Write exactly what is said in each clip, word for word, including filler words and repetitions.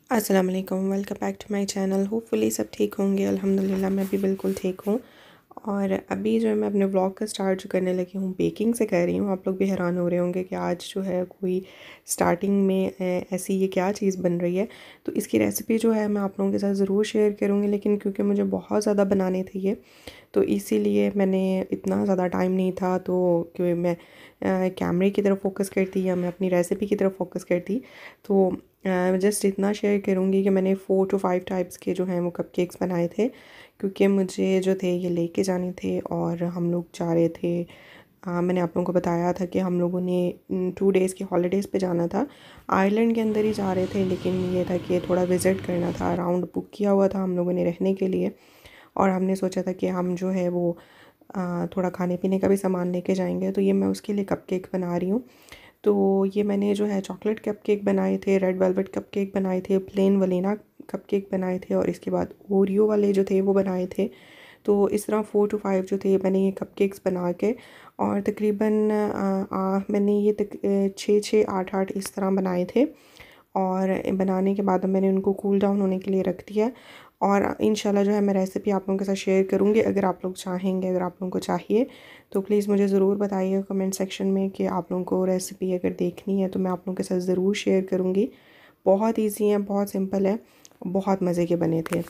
अस्सलाम वालेकुम, welcome back to my channel. Hopefully सब ठीक होंगे। अल्हम्दुलिल्लाह मैं भी बिल्कुल ठीक हूँ। और अभी जो है मैं अपने व्लॉग का स्टार्ट जो करने लगी हूँ बेकिंग से कर रही हूँ। आप लोग भी हैरान हो रहे होंगे कि आज जो है कोई स्टार्टिंग में ऐसी ये क्या चीज़ बन रही है। तो इसकी रेसिपी जो है मैं आप लोगों के साथ ज़रूर शेयर करूँगी, लेकिन क्योंकि मुझे बहुत ज़्यादा बनाने थे ये, तो इसीलिए मैंने इतना ज़्यादा टाइम नहीं था, तो क्योंकि मैं कैमरे की तरफ फोकस करती या मैं अपनी रेसिपी की तरफ फोकस करती। तो जस्ट इतना शेयर करूँगी कि मैंने फ़ोर टू फाइव टाइप्स के जो हैं वो कपकेक्स बनाए थे, क्योंकि मुझे जो थे ये लेके जाने थे और हम लोग जा रहे थे। आ, मैंने आप लोगों को बताया था कि हम लोगों ने टू डेज़ की हॉलीडेज़ पे जाना था। आयरलैंड के अंदर ही जा रहे थे, लेकिन ये था कि थोड़ा विज़िट करना था। राउंड बुक किया हुआ था हम लोगों ने रहने के लिए, और हमने सोचा था कि हम जो है वो आ, थोड़ा खाने पीने का भी सामान लेके जाएंगे। तो ये मैं उसके लिए कपकेक बना रही हूँ। तो ये मैंने जो है चॉकलेट कपकेक बनाए थे, रेड वेलवेट कपकेक बनाए थे, प्लेन वनीला कपकेक बनाए थे, और इसके बाद ओरियो वाले जो थे वो बनाए थे। तो इस तरह फ़ोर टू फाइव जो थे मैंने ये कपकेक्स बना के, और तकरीबन आ, आ, मैंने ये तक छः छः आठ आठ इस तरह बनाए थे। और बनाने के बाद मैंने उनको कूल डाउन होने के लिए रख दिया। और इंशाल्लाह जो है मैं रेसिपी आप लोगों के साथ शेयर करूँगी। अगर आप लोग चाहेंगे, अगर आप लोगों को चाहिए तो प्लीज़ मुझे ज़रूर बताइए कमेंट सेक्शन में कि आप लोगों को रेसिपी अगर देखनी है, तो मैं आप लोगों के साथ ज़रूर शेयर करूँगी। बहुत ईजी है, बहुत सिंपल है, बहुत मज़े के बने थे।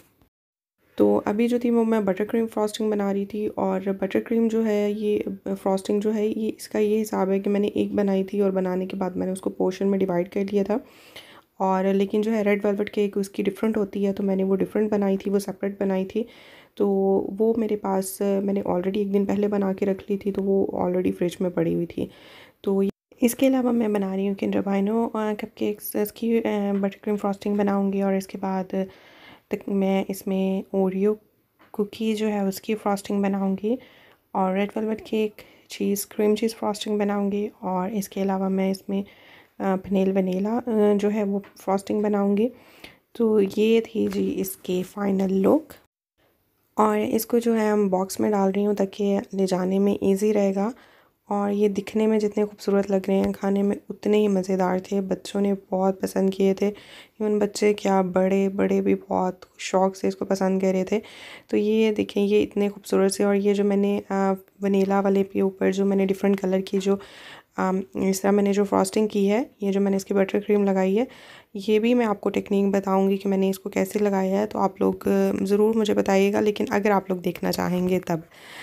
तो अभी जो थी वो मैं बटर क्रीम फ्रॉस्टिंग बना रही थी। और बटर क्रीम जो है ये फ्रॉस्टिंग जो है ये इसका ये हिसाब है कि मैंने एक बनाई थी और बनाने के बाद मैंने उसको पोर्शन में डिवाइड कर लिया था। और लेकिन जो है रेड वेलवेट केक उसकी डिफरेंट होती है, तो मैंने वो डिफरेंट बनाई थी, वो सेपरेट बनाई थी। तो वो मेरे पास मैंने ऑलरेडी एक दिन पहले बना के रख ली थी, तो वो ऑलरेडी फ्रिज में पड़ी हुई थी। तो इसके अलावा मैं बना रही हूँ किंडर बाइनो कपकेक्स, इसकी बटर क्रीम फ्रॉस्टिंग बनाऊँगी। और इसके बाद तक मैं इसमें ओरियो कुकी जो है उसकी फ्रॉस्टिंग बनाऊँगी, और red velvet cake cheese cream cheese frosting बनाऊँगी। और इसके अलावा मैं इसमें पनील वनीला जो है वो फ्रॉस्टिंग बनाऊँगी। तो ये थी जी इसके फाइनल लुक। और इसको जो है हम बॉक्स में डाल रही हूँ ताकि ले जाने में इजी रहेगा। और ये दिखने में जितने खूबसूरत लग रहे हैं, खाने में उतने ही मज़ेदार थे। बच्चों ने बहुत पसंद किए थे, इवन बच्चे क्या बड़े बड़े भी बहुत शौक़ से इसको पसंद कर रहे थे। तो ये देखें, ये इतने खूबसूरत से। और ये जो मैंने वनीला वाले के ऊपर जो मैंने डिफरेंट कलर की जो इस तरह मैंने जो फ्रॉस्टिंग की है, ये जो मैंने इसकी बटर क्रीम लगाई है, ये भी मैं आपको टेक्निक बताऊंगी कि मैंने इसको कैसे लगाया है। तो आप लोग ज़रूर मुझे बताइएगा, लेकिन अगर आप लोग देखना चाहेंगे तब।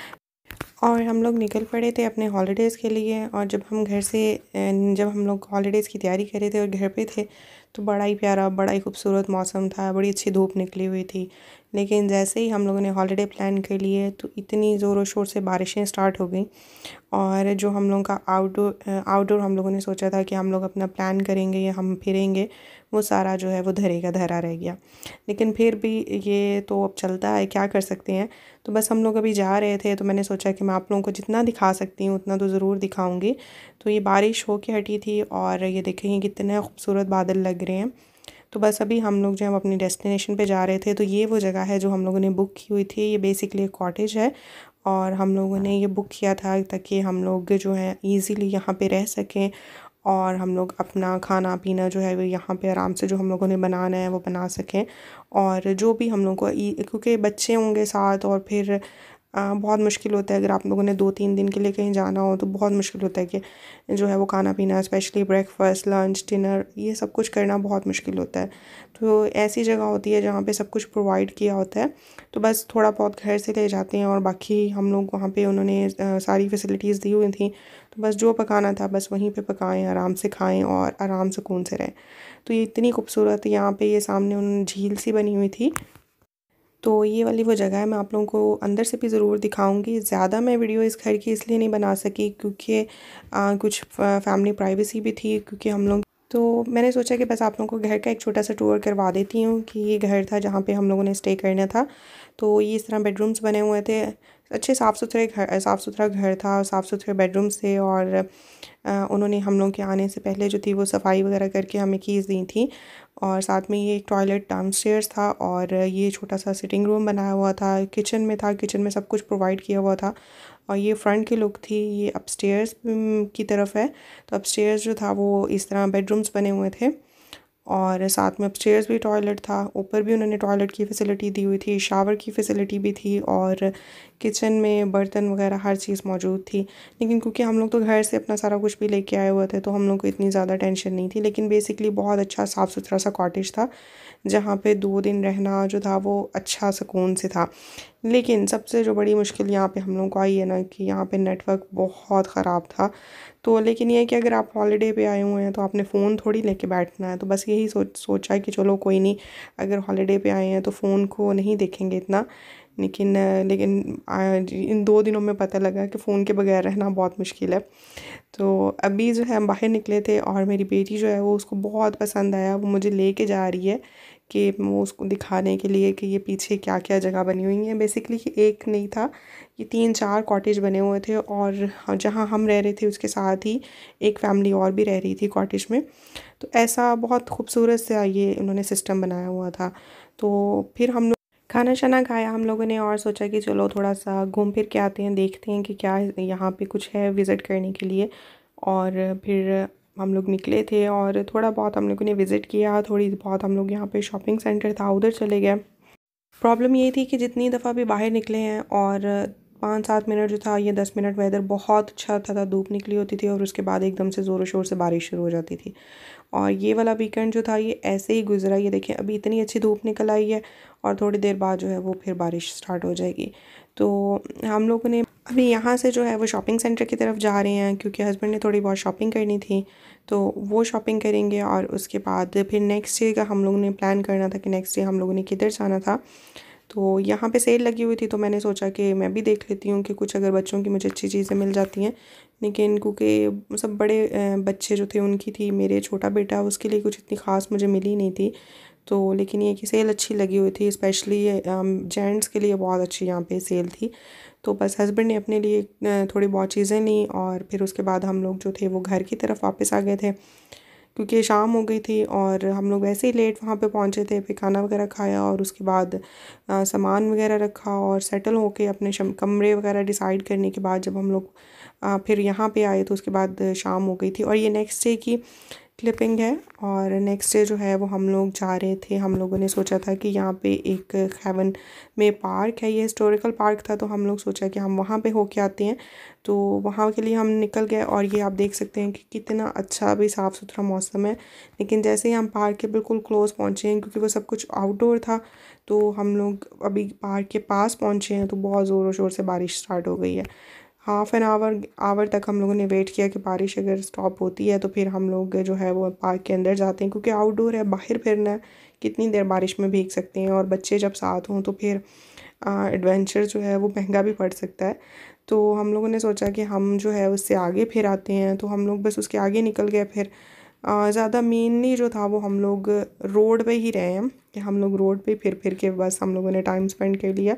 और हम लोग निकल पड़े थे अपने हॉलीडेज़ के लिए। और जब हम घर से जब हम लोग हॉलीडेज़ की तैयारी कर रहे थे और घर पे थे, तो बड़ा ही प्यारा, बड़ा ही खूबसूरत मौसम था, बड़ी अच्छी धूप निकली हुई थी। लेकिन जैसे ही हम लोगों ने हॉलीडे प्लान कर लिए, तो इतनी ज़ोरों शोर से बारिशें स्टार्ट हो गई। और जो हम लोगों का आउटडोर आउटडोर हम लोगों ने सोचा था कि हम लोग अपना प्लान करेंगे या हम फिरेंगे, वो सारा जो है वो धरे का धरा रह गया। लेकिन फिर भी ये तो अब चलता है, क्या कर सकते हैं। तो बस हम लोग अभी जा रहे थे, तो मैंने सोचा कि मैं आप लोगों को जितना दिखा सकती हूँ उतना तो ज़रूर दिखाऊंगी। तो ये बारिश हो के हटी थी, और ये देखेंगे कितने खूबसूरत बादल लग रहे हैं। तो बस अभी हम लोग जो हम अपनी डेस्टिनेशन पे जा रहे थे। तो ये वो जगह है जो हम लोगों ने बुक की हुई थी। ये बेसिकली एक कॉटेज है, और हम लोगों ने ये बुक किया था ताकि हम लोग जो है ईज़िली यहाँ पे रह सकें, और हम लोग अपना खाना पीना जो है वो यहाँ पे आराम से जो हम लोगों ने बनाना है वो बना सकें। और जो भी हम लोग को, क्योंकि बच्चे होंगे साथ, और फिर आ, बहुत मुश्किल होता है अगर आप लोगों ने दो तीन दिन के लिए कहीं जाना हो, तो बहुत मुश्किल होता है कि जो है वो खाना पीना, स्पेशली ब्रेकफास्ट लंच डिनर, ये सब कुछ करना बहुत मुश्किल होता है। तो ऐसी जगह होती है जहाँ पे सब कुछ प्रोवाइड किया होता है। तो बस थोड़ा बहुत घर से ले जाते हैं, और बाकी हम लोग वहाँ पे उन्होंने सारी फैसिलिटीज़ दी हुई थी। तो बस जो पकाना था बस वहीं पे पकाएं, आराम से खाएं और आराम सुकून से रहें। तो ये इतनी खूबसूरत, यहाँ पे ये सामने उन्होंने झील सी बनी हुई थी। तो ये वाली वो जगह है, मैं आप लोगों को अंदर से भी ज़रूर दिखाऊंगी। ज़्यादा मैं वीडियो इस घर की इसलिए नहीं बना सकी क्योंकि आ, कुछ फैमिली प्राइवेसी भी थी, क्योंकि हम लोग, तो मैंने सोचा कि बस आप लोगों को घर का एक छोटा सा टूर करवा देती हूँ कि ये घर था जहाँ पे हम लोगों ने स्टे करना था। तो ये इस तरह बेडरूम्स बने हुए थे, अच्छे साफ़ सुथरे घर, साफ़ सुथरा घर था, साफ़ सुथरे बेडरूम्स थे। और आ, उन्होंने हम लोग के आने से पहले जो थी वो सफाई वगैरह करके हमें कीज़ दी थी। और साथ में ये एक टॉयलेट डाउनस्टेयर्स था, और ये छोटा सा सिटिंग रूम बनाया हुआ था, किचन में था, किचन में सब कुछ प्रोवाइड किया हुआ था। और ये फ्रंट की लुक थी, ये अपस्टेयर्स की तरफ है। तो अपस्टेयर्स जो था वो इस तरह बेडरूम्स बने हुए थे। और साथ में अपस्टेयर्स भी टॉयलेट था, ऊपर भी उन्होंने टॉयलेट की फ़ैसिलिटी दी हुई थी, शावर की फ़ैसिलिटी भी थी और किचन में बर्तन वगैरह हर चीज़ मौजूद थी। लेकिन क्योंकि हम लोग तो घर से अपना सारा कुछ भी लेके आए हुए थे तो हम लोग को इतनी ज़्यादा टेंशन नहीं थी। लेकिन बेसिकली बहुत अच्छा साफ़ सुथरा सा कॉटेज था जहाँ पे दो दिन रहना जो था वो अच्छा सुकून से था। लेकिन सबसे जो बड़ी मुश्किल यहाँ पे हम लोगों को आई है ना कि यहाँ पे नेटवर्क बहुत ख़राब था। तो लेकिन ये है कि अगर आप हॉलिडे पे आए हुए हैं तो आपने फ़ोन थोड़ी लेके बैठना है, तो बस यही सोच सोचा है कि चलो कोई नहीं, अगर हॉलिडे पे आए हैं तो फ़ोन को नहीं देखेंगे इतना। लेकिन लेकिन आज इन दो दिनों में पता लगा कि फ़ोन के बगैर रहना बहुत मुश्किल है। तो अभी जो है हम बाहर निकले थे और मेरी बेटी जो है वो उसको बहुत पसंद आया, वो मुझे लेके जा रही है कि वो उसको दिखाने के लिए कि ये पीछे क्या क्या जगह बनी हुई है। बेसिकली एक नहीं था, ये तीन चार कॉटेज बने हुए थे और जहाँ हम रह रहे थे उसके साथ ही एक फैमिली और भी रह रही थी कॉटेज में। तो ऐसा बहुत खूबसूरत सा ये उन्होंने सिस्टम बनाया हुआ था। तो फिर हम लोग खाना शाना खाया हम लोगों ने और सोचा कि चलो थोड़ा सा घूम फिर के आते हैं, देखते हैं कि क्या यहाँ पे कुछ है विज़िट करने के लिए। और फिर हम लोग निकले थे और थोड़ा बहुत हम लोगों ने विज़िट किया, थोड़ी बहुत हम लोग यहाँ पे शॉपिंग सेंटर था उधर चले गए। प्रॉब्लम ये थी कि जितनी दफ़ा भी बाहर निकले हैं और पाँच सात मिनट जो था ये दस मिनट वेदर बहुत अच्छा था, था धूप निकली होती थी और उसके बाद एकदम से ज़ोरों शोर से बारिश शुरू हो जाती थी। और ये वाला वीकेंड जो था ये ऐसे ही गुजरा। ये देखिए अभी इतनी अच्छी धूप निकल आई है और थोड़ी देर बाद जो है वो फिर बारिश स्टार्ट हो जाएगी। तो हम लोगों ने अभी यहाँ से जो है वो शॉपिंग सेंटर की तरफ जा रहे हैं क्योंकि हस्बैंड ने थोड़ी बहुत शॉपिंग करनी थी, तो वो शॉपिंग करेंगे और उसके बाद फिर नेक्स्ट डे का हम लोगों ने प्लान करना था कि नेक्स्ट डे हम लोगों ने किधर जाना था। तो यहाँ पे सेल लगी हुई थी तो मैंने सोचा कि मैं भी देख लेती हूँ कि कुछ अगर बच्चों की मुझे अच्छी चीज़ें मिल जाती हैं। लेकिन क्योंकि सब बड़े बच्चे जो थे उनकी थी, मेरे छोटा बेटा उसके लिए कुछ इतनी ख़ास मुझे मिली नहीं थी। तो लेकिन ये कि सेल अच्छी लगी हुई थी, स्पेशली जेंट्स के लिए बहुत अच्छी यहाँ पे सेल थी। तो बस हस्बैंड ने अपने लिए थोड़ी बहुत चीज़ें ली और फिर उसके बाद हम लोग जो थे वो घर की तरफ वापस आ गए थे क्योंकि शाम हो गई थी और हम लोग वैसे ही लेट वहाँ पे पहुँचे थे। फिर खाना वगैरह खाया और उसके बाद आ, सामान वगैरह रखा और सेटल होके अपने कमरे वगैरह डिसाइड करने के बाद जब हम लोग आ, फिर यहाँ पे आए तो उसके बाद शाम हो गई थी। और ये नेक्स्ट डे की क्लिपिंग है और नेक्स्ट डे जो है वो हम लोग जा रहे थे। हम लोगों ने सोचा था कि यहाँ पे एक हेवन में पार्क है, ये हिस्टोरिकल पार्क था, तो हम लोग सोचा कि हम वहाँ पे होके आते हैं। तो वहाँ के लिए हम निकल गए और ये आप देख सकते हैं कि कितना अच्छा भी साफ़ सुथरा मौसम है। लेकिन जैसे ही हम पार्क के बिल्कुल क्लोज़ पहुँचे हैं क्योंकि वो सब कुछ आउटडोर था, तो हम लोग अभी पार्क के पास पहुँचे हैं तो बहुत ज़ोरों शोर से बारिश स्टार्ट हो गई है। हाफ़ एन आवर आवर तक हम लोगों ने वेट किया कि बारिश अगर स्टॉप होती है तो फिर हम लोग जो है वो पार्क के अंदर जाते हैं क्योंकि आउटडोर है, बाहर फिरना है, कितनी देर बारिश में भीग सकते हैं और बच्चे जब साथ हों तो फिर एडवेंचर जो है वो महंगा भी पड़ सकता है। तो हम लोगों ने सोचा कि हम जो है उससे आगे फिर आते हैं, तो हम लोग बस उसके आगे निकल गए। फिर ज़्यादा मेनली जो था वो हम लोग रोड पे ही रहे हैं कि हम लोग रोड पे फिर फिर के बस हम लोगों ने टाइम स्पेंड कर लिया।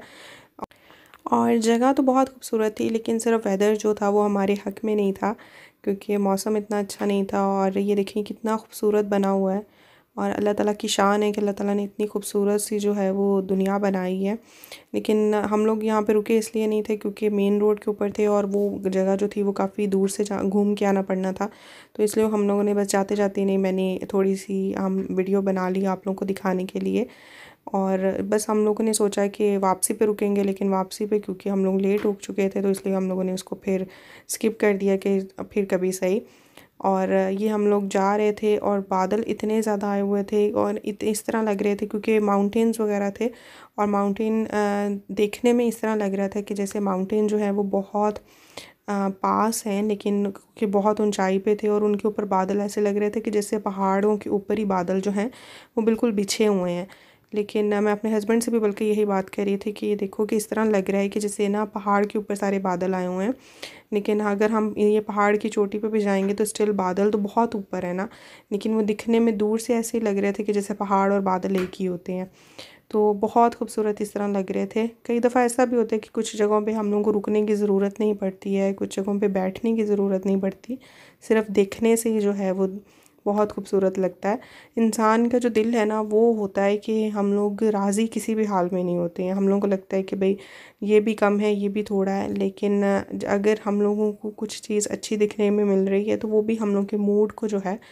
और जगह तो बहुत खूबसूरत थी लेकिन सिर्फ वेदर जो था वो हमारे हक़ में नहीं था क्योंकि मौसम इतना अच्छा नहीं था। और ये देखिए कितना खूबसूरत बना हुआ है और अल्लाह ताला की शान है कि अल्लाह ताला ने इतनी खूबसूरत सी जो है वो दुनिया बनाई है। लेकिन हम लोग यहाँ पे रुके इसलिए नहीं थे क्योंकि मेन रोड के ऊपर थे और वो जगह जो थी वो काफ़ी दूर से जा घूम के आना पड़ना था, तो इसलिए हम लोगों ने बस जाते जाते नहीं मैंने थोड़ी सी हम वीडियो बना ली आप लोगों को दिखाने के लिए। और बस हम लोगों ने सोचा कि वापसी पे रुकेंगे, लेकिन वापसी पे क्योंकि हम लोग लेट हो चुके थे तो इसलिए हम लोगों ने उसको फिर स्किप कर दिया कि फिर कभी सही। और ये हम लोग जा रहे थे और बादल इतने ज़्यादा आए हुए थे और इत इस तरह लग रहे थे क्योंकि माउंटेन्स वगैरह थे और माउंटेन देखने में इस तरह लग रहा था कि जैसे माउंटेन जो है वो बहुत आ, पास हैं लेकिन कि बहुत ऊंचाई पे थे और उनके ऊपर बादल ऐसे लग रहे थे कि जैसे पहाड़ों के ऊपर ही बादल जो हैं वो बिल्कुल बिछे हुए हैं। लेकिन मैं अपने हस्बैंड से भी बल्कि यही बात कर रही थी कि ये देखो कि इस तरह लग रहा है कि जैसे ना पहाड़ के ऊपर सारे बादल आए हुए हैं, लेकिन अगर हम ये पहाड़ की चोटी पे भी जाएंगे तो स्टिल बादल तो बहुत ऊपर है ना, लेकिन वो दिखने में दूर से ऐसे ही लग रहे थे कि जैसे पहाड़ और बादल एक ही होते हैं। तो बहुत खूबसूरत इस तरह लग रहे थे। कई दफ़ा ऐसा भी होता है कि कुछ जगहों पे हम लोगों को रुकने की ज़रूरत नहीं पड़ती है, कुछ जगहों पे बैठने की ज़रूरत नहीं पड़ती, सिर्फ देखने से ही जो है वो बहुत खूबसूरत लगता है। इंसान का जो दिल है ना वो होता है कि हम लोग राज़ी किसी भी हाल में नहीं होते हैं। हम लोगों को लगता है कि भाई ये भी कम है, ये भी थोड़ा है, लेकिन अगर हम लोगों को कुछ चीज़ अच्छी दिखने में मिल रही है तो वो भी हम लोग के मूड को जो है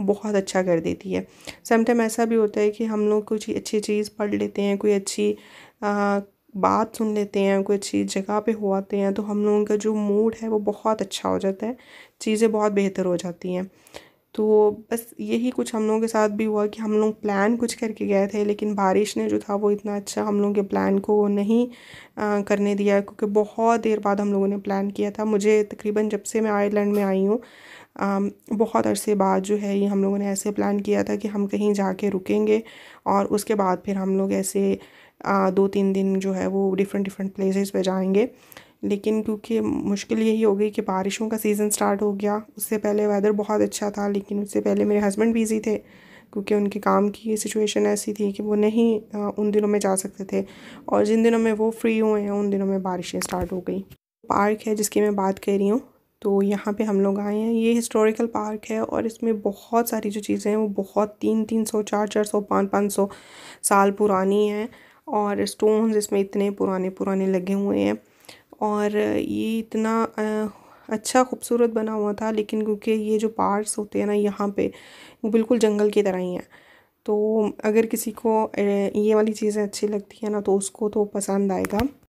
बहुत अच्छा कर देती है। सम टाइम ऐसा भी होता है कि हम लोग कुछ अच्छी चीज़ पढ़ लेते हैं, कोई अच्छी आ, बात सुन लेते हैं, कोई अच्छी जगह पे हो आते हैं, तो हम लोगों का जो मूड है वो बहुत अच्छा हो जाता है, चीज़ें बहुत बेहतर हो जाती हैं। तो बस यही कुछ हम लोगों के साथ भी हुआ कि हम लोग प्लान कुछ करके गए थे, लेकिन बारिश ने जो था वो इतना अच्छा हम लोगों के प्लान को नहीं आ, करने दिया, क्योंकि बहुत देर बाद हम लोगों ने प्लान किया था। मुझे तकरीबन जब से मैं आयरलैंड में आई हूँ बहुत अरसे बाद जो है ये हम लोगों ने ऐसे प्लान किया था कि हम कहीं जाके रुकेंगे और उसके बाद फिर हम लोग ऐसे आ, दो तीन दिन जो है वो डिफरेंट डिफरेंट प्लेसेस पे जाएंगे। लेकिन क्योंकि मुश्किल यही हो गई कि बारिशों का सीज़न स्टार्ट हो गया। उससे पहले वेदर बहुत अच्छा था, लेकिन उससे पहले मेरे हस्बैंड बिज़ी थे क्योंकि उनके काम की सिचुएशन ऐसी थी कि वो नहीं आ, उन दिनों में जा सकते थे, और जिन दिनों में वो फ्री हुए हैं उन दिनों में बारिशें स्टार्ट हो गई। पार्क है जिसकी मैं बात कर रही हूँ, तो यहाँ पे हम लोग आए हैं। ये हिस्टोरिकल पार्क है और इसमें बहुत सारी जो चीज़ें हैं वो बहुत तीन तीन सौ चार चार सौ पाँच पाँच सौ साल पुरानी हैं, और स्टोन्स इसमें इतने पुराने पुराने लगे हुए हैं, और ये इतना अच्छा खूबसूरत बना हुआ था। लेकिन क्योंकि ये जो पार्क्स होते हैं ना यहाँ पे, वो बिल्कुल जंगल की तरह ही हैं, तो अगर किसी को ये वाली चीज़ें अच्छी लगती हैं ना तो उसको तो पसंद आएगा।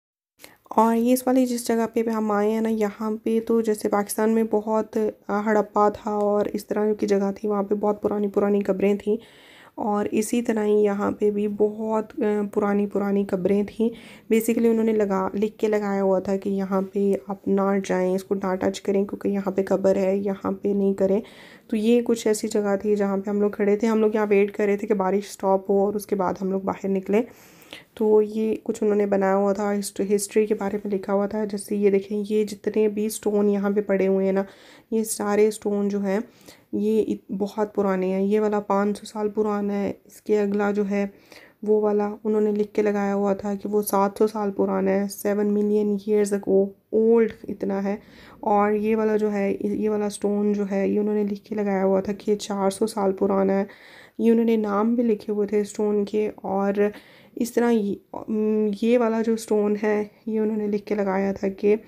और ये इस वाली जिस जगह पे हम आए हैं ना, यहाँ पे तो जैसे पाकिस्तान में बहुत हड़प्पा था और इस तरह की जगह थी, वहाँ पे बहुत पुरानी पुरानी कब्रें थी, और इसी तरह ही यहाँ पे भी बहुत पुरानी पुरानी कब्रें थी। बेसिकली उन्होंने लगा लिख के लगाया हुआ था कि यहाँ पे आप ना जाएं, इसको ना टच करें क्योंकि यहाँ पे कब्र है, यहाँ पे नहीं करें। तो ये कुछ ऐसी जगह थी जहाँ पे हम लोग खड़े थे। हम लोग यहाँ वेट कर रहे थे कि बारिश स्टॉप हो और उसके बाद हम लोग बाहर निकले। तो ये कुछ उन्होंने बनाया हुआ था, हिस्ट्री के बारे में लिखा हुआ था। जैसे ये देखें, ये जितने भी स्टोन यहाँ पे पड़े हुए हैं ना, ये सारे स्टोन जो हैं ये बहुत पुराने हैं। ये वाला पाँच सौ साल पुराना है, इसके अगला जो है वो वाला उन्होंने लिख के लगाया हुआ था कि वो सात सौ साल पुराना है, seven million years ago old इतना है। और ये वाला जो है, ये वाला स्टोन जो है ये उन्होंने लिख के लगाया हुआ था कि ये चार सौ साल पुराना है। ये उन्होंने नाम भी लिखे हुए थे स्टोन के। और इस तरह ये, ये वाला जो स्टोन है ये उन्होंने लिख के लगाया था कि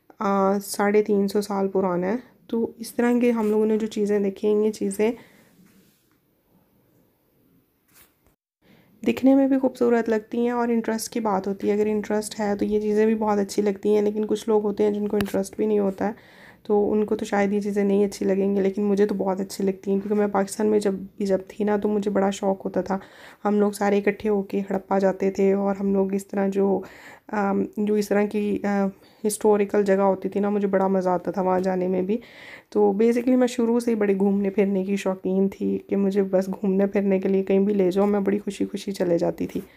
साढ़े तीन सौ साल पुराना है। तो इस तरह के हम लोगों ने जो चीज़ें देखी, ये चीज़ें दिखने में भी खूबसूरत लगती हैं और इंटरेस्ट की बात होती है। अगर इंटरेस्ट है तो ये चीज़ें भी बहुत अच्छी लगती हैं, लेकिन कुछ लोग होते हैं जिनको इंटरेस्ट भी नहीं होता है, तो उनको तो शायद ये चीज़ें नहीं अच्छी लगेंगी, लेकिन मुझे तो बहुत अच्छी लगती हैं। क्योंकि मैं पाकिस्तान में जब भी जब थी ना, तो मुझे बड़ा शौक़ होता था, हम लोग सारे इकट्ठे होके हड़प्पा जाते थे, और हम लोग इस तरह जो जो इस तरह की हिस्टोरिकल जगह होती थी ना, मुझे बड़ा मज़ा आता था वहाँ जाने में भी। तो बेसिकली मैं शुरू से ही बड़ी घूमने फिरने की शौकीन थी कि मुझे बस घूमने फिरने के लिए कहीं भी ले जाओ, मैं बड़ी खुशी खुशी चले जाती थी।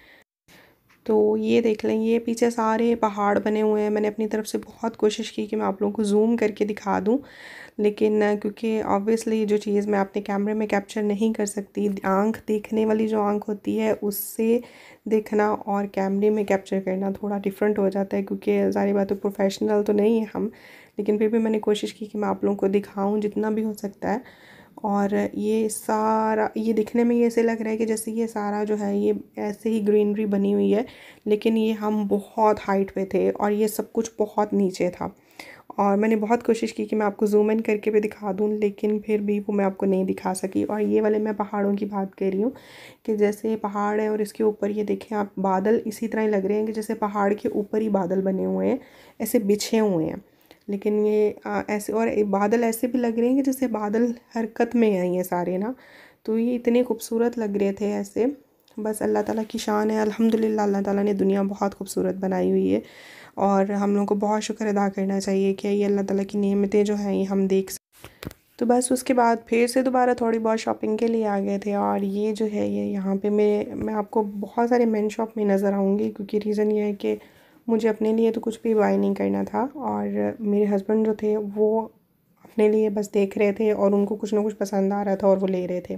तो ये देख लें, ये पीछे सारे पहाड़ बने हुए हैं। मैंने अपनी तरफ से बहुत कोशिश की कि मैं आप लोगों को ज़ूम करके दिखा दूं, लेकिन क्योंकि ऑब्वियसली जो चीज़ मैं अपने कैमरे में कैप्चर नहीं कर सकती, आंख देखने वाली जो आंख होती है उससे देखना और कैमरे में कैप्चर करना थोड़ा डिफरेंट हो जाता है, क्योंकि सारी बातें प्रोफेशनल तो नहीं है हम, लेकिन फिर भी मैंने कोशिश की कि मैं आप लोगों को दिखाऊँ जितना भी हो सकता है। और ये सारा, ये दिखने में ये ऐसे लग रहा है कि जैसे ये सारा जो है ये ऐसे ही ग्रीनरी बनी हुई है, लेकिन ये हम बहुत हाइट पे थे और ये सब कुछ बहुत नीचे था। और मैंने बहुत कोशिश की कि मैं आपको जूम इन करके भी दिखा दूं, लेकिन फिर भी वो मैं आपको नहीं दिखा सकी। और ये वाले मैं पहाड़ों की बात कर रही हूँ कि जैसे पहाड़ है और इसके ऊपर ये देखें आप, बादल इसी तरह ही लग रहे हैं कि जैसे पहाड़ के ऊपर ही बादल बने हुए हैं, ऐसे बिछे हुए हैं। लेकिन ये आ, ऐसे, और बादल ऐसे भी लग रहे हैं कि जैसे बादल हरकत में हैं ये सारे ना। तो ये इतने खूबसूरत लग रहे थे ऐसे। बस अल्लाह ताला की शान है, अल्हम्दुलिल्लाह अल्लाह ताला ने दुनिया बहुत खूबसूरत बनाई हुई है, और हम लोगों को बहुत शुक्र अदा करना चाहिए कि ये अल्लाह ताला की नेमतें जो हैं ये हम देख सकते। तो बस उसके बाद फिर से दोबारा थोड़ी बहुत शॉपिंग के लिए आ गए थे। और ये जो है ये यहाँ पे मैं मैं आपको बहुत सारे मेन शॉप में नज़र आऊँगी, क्योंकि रीज़न ये है कि मुझे अपने लिए तो कुछ भी बाय नहीं करना था, और मेरे हस्बैंड जो थे वो अपने लिए बस देख रहे थे और उनको कुछ ना कुछ पसंद आ रहा था और वो ले रहे थे।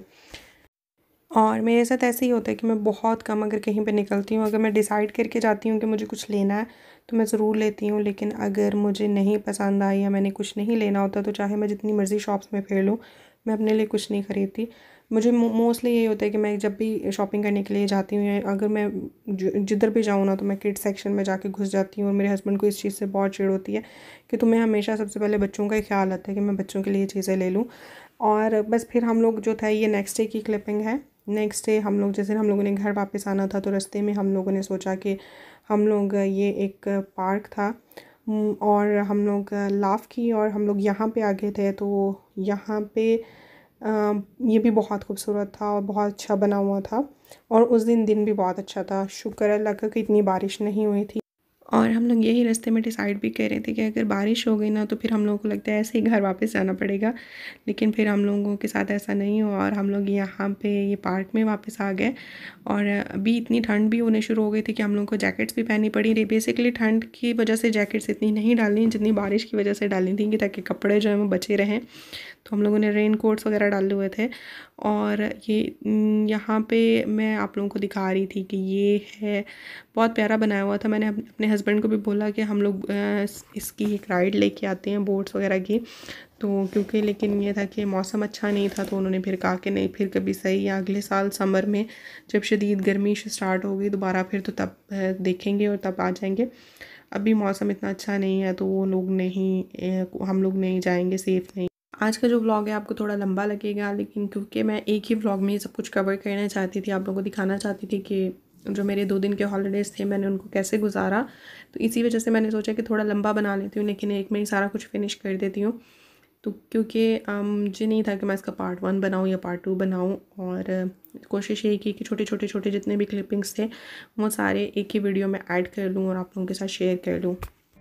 और मेरे साथ ऐसे ही होता है कि मैं बहुत कम अगर कहीं पे निकलती हूँ, अगर मैं डिसाइड करके जाती हूँ कि मुझे कुछ लेना है तो मैं ज़रूर लेती हूँ, लेकिन अगर मुझे नहीं पसंद आई या मैंने कुछ नहीं लेना होता तो चाहे मैं जितनी मर्ज़ी शॉप्स में फिर लूँ, मैं अपने लिए कुछ नहीं ख़रीदती। मुझे मोस्टली यही होता है कि मैं जब भी शॉपिंग करने के लिए जाती हूँ, या अगर मैं जिधर भी जाऊँ ना, तो मैं किड्स सेक्शन में जाके घुस जाती हूँ। और मेरे हस्बैंड को इस चीज़ से बहुत चिढ़ होती है कि तुम्हें हमेशा सबसे पहले बच्चों का ही ख्याल आता है कि मैं बच्चों के लिए चीज़ें ले लूँ। और बस फिर हम लोग जो था, ये नेक्स्ट डे की क्लिपिंग है। नेक्स्ट डे हम लोग, जैसे हम लोगों ने घर वापस आना था तो रास्ते में हम लोगों ने सोचा कि हम लोग, ये एक पार्क था और हम लोग लाफ की और हम लोग यहाँ पे आ गए थे। तो यहाँ पे ये भी बहुत खूबसूरत था और बहुत अच्छा बना हुआ था और उस दिन दिन भी बहुत अच्छा था। शुक्र अल्लाह का कि इतनी बारिश नहीं हुई थी। और हम लोग यही रास्ते में डिसाइड भी कर रहे थे कि अगर बारिश हो गई ना तो फिर हम लोगों को लगता है ऐसे ही घर वापस जाना पड़ेगा, लेकिन फिर हम लोगों के साथ ऐसा नहीं हुआ और हम लोग यहाँ पे ये पार्क में वापस आ गए। और अभी इतनी ठंड भी होने शुरू हो गई थी कि हम लोगों को जैकेट्स भी पहननी पड़ी रही। बेसिकली ठंड की वजह से जैकेट्स इतनी नहीं डालनी जितनी बारिश की वजह से डालनी थी, कि ताकि कपड़े जो हैं वो बचे रहें। तो हम लोगों ने रेन कोट्स वगैरह डाले हुए थे। और ये यहाँ पे मैं आप लोगों को दिखा रही थी कि ये है, बहुत प्यारा बनाया हुआ था। मैंने अपने हस्बैंड को भी बोला कि हम लोग इसकी एक राइड लेके आते हैं बोट्स वगैरह की, तो क्योंकि लेकिन ये था कि मौसम अच्छा नहीं था, तो उन्होंने फिर कहा कि नहीं, फिर कभी सही या अगले साल समर में जब शदीद गर्मी स्टार्ट हो गई दोबारा फिर तो तब देखेंगे और तब आ जाएंगे। अभी मौसम इतना अच्छा नहीं है तो वो लोग नहीं, हम लोग नहीं जाएंगे, सेफ़ नहीं। आज का जो व्लॉग है आपको थोड़ा लंबा लगेगा, लेकिन क्योंकि मैं एक ही व्लॉग में ये सब कुछ कवर करना चाहती थी, आप लोगों को दिखाना चाहती थी कि जो मेरे दो दिन के हॉलीडेज़ थे मैंने उनको कैसे गुजारा, तो इसी वजह से मैंने सोचा कि थोड़ा लंबा बना लेती हूँ, लेकिन एक में ही सारा कुछ फिनिश कर देती हूँ। तो क्योंकि मुझे नहीं था कि मैं इसका पार्ट वन बनाऊँ या पार्ट टू बनाऊँ, और कोशिश यही की कि छोटे छोटे छोटे जितने भी क्लिपिंग्स थे वो सारे एक ही वीडियो में ऐड कर लूँ और आप लोगों के साथ शेयर कर लूँ।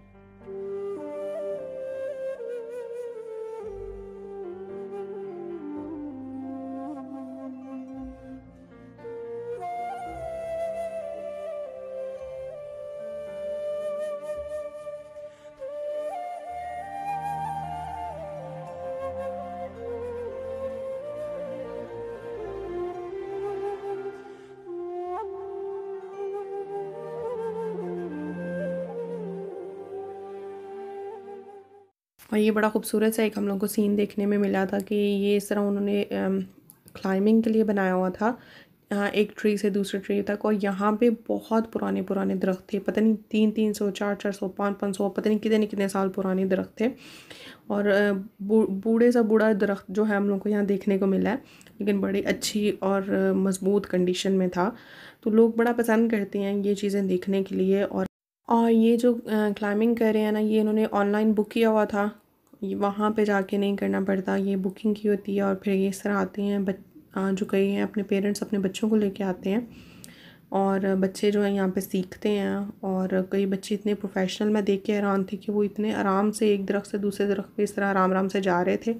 और ये बड़ा खूबसूरत सा एक हम लोग को सीन देखने में मिला था कि ये इस तरह उन्होंने क्लाइंबिंग के लिए बनाया हुआ था, यहाँ एक ट्री से दूसरे ट्री तक। और यहाँ पे बहुत पुराने पुराने दरख्त थे, पता नहीं तीन तीन सौ चार चार सौ पाँच पाँच सौ पता नहीं कितने कितने साल पुराने दरख्त थे। और बूढ़े सा बूढ़ा दरख्त जो है हम लोग को यहाँ देखने को मिला है, लेकिन बड़ी अच्छी और मज़बूत कंडीशन में था। तो लोग बड़ा पसंद करते हैं ये चीज़ें देखने के लिए। और और ये जो क्लाइंबिंग कर रहे हैं ना, ये इन्होंने ऑनलाइन बुक किया हुआ था, वहाँ पे जाके नहीं करना पड़ता, ये बुकिंग की होती है। और फिर ये इस तरह आते हैं बच जो कई हैं अपने पेरेंट्स अपने बच्चों को लेके आते हैं और बच्चे जो हैं यहाँ पे सीखते हैं। और कई बच्चे इतने प्रोफेशनल, मैं देख के हैरान थी कि वो इतने आराम से एक दरख्त से दूसरे दरख्त पे इस तरह आराम आराम से जा रहे थे।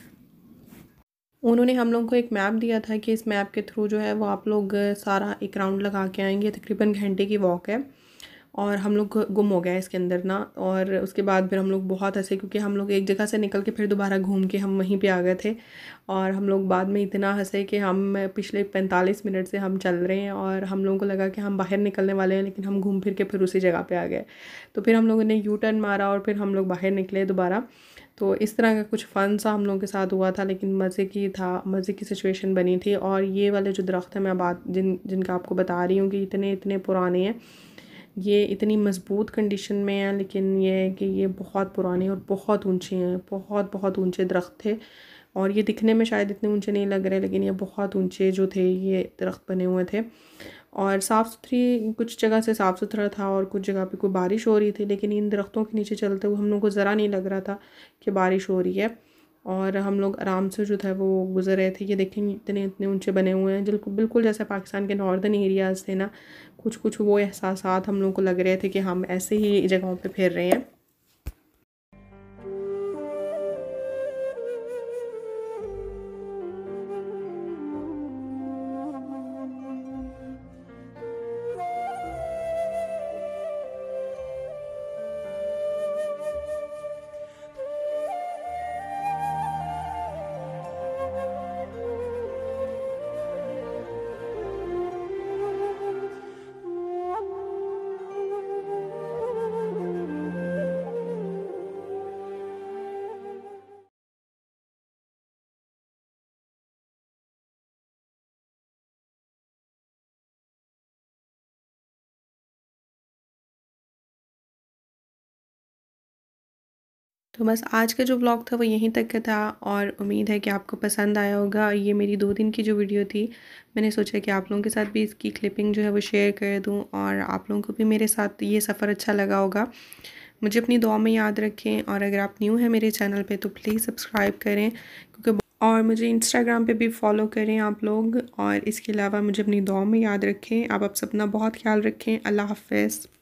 उन्होंने हम लोगों को एक मैप दिया था कि इस मैप के थ्रू जो है वो आप लोग सारा एक राउंड लगा के आएंगे। तकरीबन घंटे की वॉक है और हम लोग गुम हो गए इसके अंदर ना। और उसके बाद फिर हम लोग बहुत हंसे, क्योंकि हम लोग एक जगह से निकल के फिर दोबारा घूम के हम वहीं पे आ गए थे। और हम लोग बाद में इतना हंसे कि हम पिछले पैंतालीस मिनट से हम चल रहे हैं और हम लोगों को लगा कि हम बाहर निकलने वाले हैं, लेकिन हम घूम फिर के फिर उसी जगह पे आ गए। तो फिर हम लोगों ने यू टर्न मारा और फिर हम लोग बाहर निकले दोबारा। तो इस तरह का कुछ फ़न सा हम लोगों के साथ हुआ था, लेकिन मज़े की था, मज़े की सिचुएशन बनी थी। और ये वाले जो दरख्त हैं मैं बात जिन जिनका आपको बता रही हूँ कि इतने इतने पुराने हैं, ये इतनी मज़बूत कंडीशन में है, लेकिन ये है कि ये बहुत पुराने और बहुत ऊंचे हैं, बहुत बहुत ऊंचे दरख्त थे। और ये दिखने में शायद इतने ऊंचे नहीं लग रहे, लेकिन ये बहुत ऊंचे जो थे ये दरख्त बने हुए थे। और साफ़ सुथरी, कुछ जगह से साफ़ सुथरा था और कुछ जगह पे कोई बारिश हो रही थी, लेकिन इन दरख्तों के नीचे चलते हुए हम लोग को ज़रा नहीं लग रहा था कि बारिश हो रही है। और हम लोग आराम से जो था वो गुजर रहे थे। ये देखेंगे इतने इतने ऊंचे बने हुए हैं, बिल्कुल बिल्कुल जैसे पाकिस्तान के नॉर्दर्न एरियाज़ थे ना, कुछ कुछ वो एहसासात हम लोगों को लग रहे थे कि हम ऐसे ही जगहों पे फिर रहे हैं। तो बस आज का जो व्लॉग था वो यहीं तक का था और उम्मीद है कि आपको पसंद आया होगा। ये मेरी दो दिन की जो वीडियो थी, मैंने सोचा कि आप लोगों के साथ भी इसकी क्लिपिंग जो है वो शेयर कर दूँ और आप लोगों को भी मेरे साथ ये सफ़र अच्छा लगा होगा। मुझे अपनी दुआ में याद रखें और अगर आप न्यू हैं मेरे चैनल पे तो प्लीज़ सब्सक्राइब करें, क्योंकि और मुझे इंस्टाग्राम पे भी फॉलो करें आप लोग। और इसके अलावा मुझे अपनी दुआ में याद रखें। आप आप अपना बहुत ख्याल रखें। अल्लाह हाफ़िज़।